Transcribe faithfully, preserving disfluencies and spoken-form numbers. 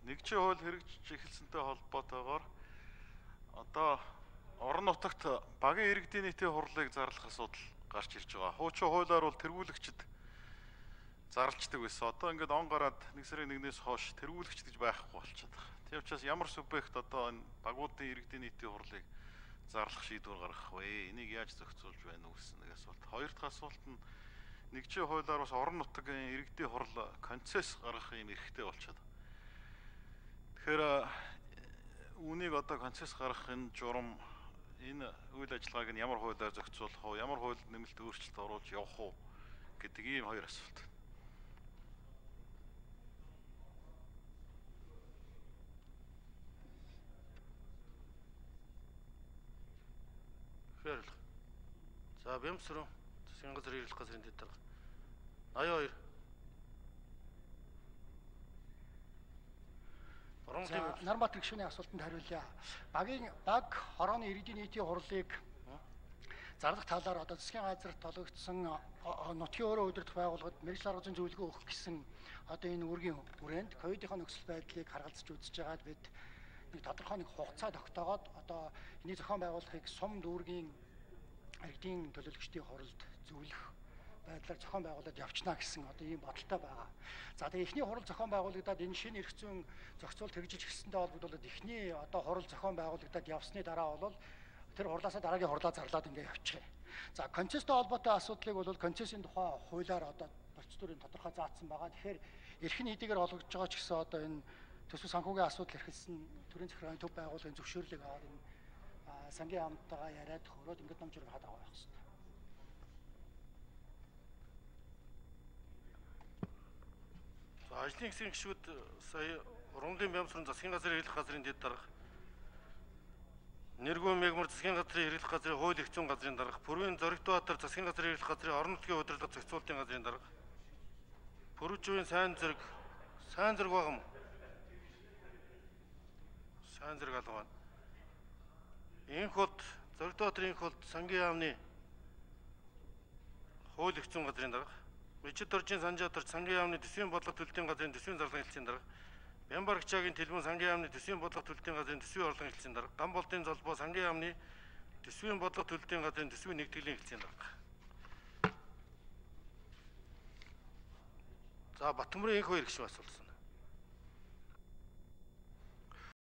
нэгжийн хууль хэрэгжиж эхэлсэнтэй холбоотойгоор одоо орон нутагт багийн иргэдийн нийтийн хурлыг зарлах асуудал гарч ирж байгаа. Хуучин хуулиар бол тэргүүлэгчд зарлцдаг байсан. Одоо ингээд он гараад нэг сарын нэгнээс хойш тэргүүлэгч гэж байхгүй болчиход байгаа. Тийм учраас ямар субъект одоо энэ багуудын иргэдийн нийтийн хурлыг зарлах шийдвэр гаргах вэ? Энийг яаж зохицуулж байна уу гэсэн нэг асуулт. Хоёр дахь асуулт нь нэгжийн хуулиар бас орон нутгийн иргэдийн хурл концесс гаргах юм эрхтэй болчиход. Тэгэхээр үүнийг одоо концесс гаргах энэ журам энэ үйл ажиллагааг нь ямар хуулиар зохицуулах вэ? Ямар хууль нэмэлт өөрчлөлт оруулж явах вэ гэдэг ийм хоёр асуулт. Хэрлэг. За Бямсруу засгийн газрын ирэлт газрын дэд дарга. ноён хоёр. Нарбаатар гишүүний асуултанд хариулъя. Багийн баг хорооны иргэдийн нийтийн хурлыг зарлах талаар одоо засгийн газарт толгогдсон нутгийн өөрөө удирдах байгууллагад мэргэжил арга зүйн зөвлөгөө өгөх гэсэн одоо энэ үүргийн хүрээнд ковидын нөхцөл байдлыг харгалзаж үзэж байгаад бид нэг тодорхой нэг хугацаа тогтоогоод одоо энэ зохион байгуулахыг сум дүүргийн иргэдийн төлөөлөгчдийн хуралд зөвлөх байдлаар зохион байгуулалт явуулна гэсэн одоо ийм бодолтой байгаа. За тэгээ эхний хурал зохион байгуулагдаад энэ шинэ эрх зүйн зохицуулт хэрэгжиж эхэлсэнтэй холбогдуулаад эхний одоо хурал зохион байгуулагдаад явсны дараа бол тэр хурлаасаа дараагийн хурлаа зарлаад ингээ явчих. За концесстэй холбоотой асуудлыг бол концессийн тухай хуулиар одоо процедурын тодорхой заасан байгаа. Тэгэхээр эрх нь хэдийгээр олгож байгаа ч гэсэн одоо энэ төсөв санхүүгийн асуудал эрхэлсэн төрийн захиргааны төв байгууллагын зөвшөөрлийг аваад энэ сангийн хамттайгаа яриад хөрөөд ингээд ном жураг хадаа авах хэрэгтэй. За ажлын хэсгийн гишүүд сая Ургамлын Бямсрын засгийн газрын ирэлт газрын дэд дарга, Нэргүүн Мегмар засгийн газрын ирэлт газрын хууль эрх зүйн газрын дарга, Пүрвийн Зоригтбаатар засгийн газрын ирэлт газрын орон нутгийн удирдлага зохицуулалтын газрын дарга, Пүрвжүүн сайн зэрэг сайн зэрэг багам. Сайн зэрэг алга байна. Инх болд Зоригтбаатарын инх болд сангийн яамны хууль эрх зүйн газрын дарга, Мичид оржийн Санжаатар сангийн яамны төсвийн бодлого төлөлтийн газрын төсвийн зарлага хэлтсийн дарга, Бямбаргчаагийн Тэлбэн сангийн яамны төсвийн бодлого төлөлтийн газрын төсвийн орлогын хэлтсийн дарга, Гамболтын Золбоо сангийн яамны төсвийн бодлого төлөлтийн газрын төсвийн нэгтгэлийн хэлтсийн дарга. За Батмөрийн инх хоёр гишүүн асуулсан.